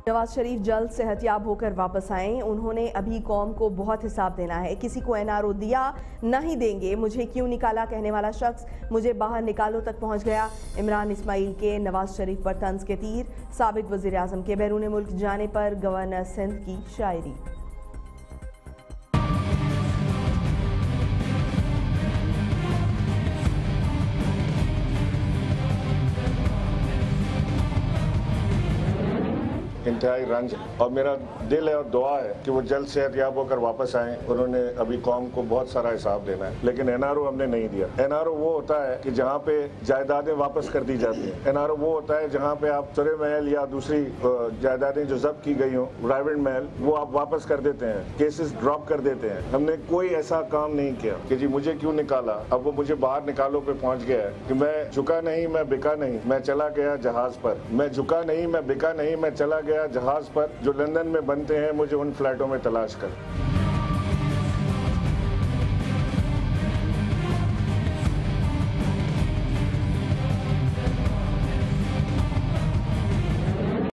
नवाज शरीफ जल्द सेहतयाब होकर वापस आएं। उन्होंने अभी कौम को बहुत हिसाब देना है, किसी को एनआरओ दिया नहीं देंगे, मुझे क्यों निकाला कहने वाला शख्स मुझे बाहर निकालो तक पहुंच गया। इमरान इस्माइल के नवाज शरीफ पर तंज के तीर। साबिक वजीर आजम के बैरून मुल्क जाने पर गवर्नर सिंध की शायरी। इंतहाई रंज और मेरा दिल है और दुआ है कि वो जल्द सेहतयाब होकर वापस आएं। उन्होंने अभी कौम को बहुत सारा हिसाब देना है, लेकिन एनआरओ हमने नहीं दिया। एनआरओ वो होता है कि जहाँ पे जायदादें वापस कर दी जाती हैं। एनआरओ वो होता है जहाँ पे आप सुरे महल या दूसरी जायदादें जो जब्त की गई हों, प्राइवेट महल, वो आप वापस कर देते हैं, केसेस ड्रॉप कर देते हैं। हमने कोई ऐसा काम नहीं किया कि जी मुझे क्यों निकाला, अब वो मुझे बाहर निकालो पे पहुंच गया है कि मैं झुका नहीं, मैं बिका नहीं, मैं चला गया जहाज पर। मैं झुका नहीं, मैं बिका नहीं, मैं चला गया जहाज पर जो लंदन में बनते हैं, मुझे उन फ्लैटों में तलाश कर।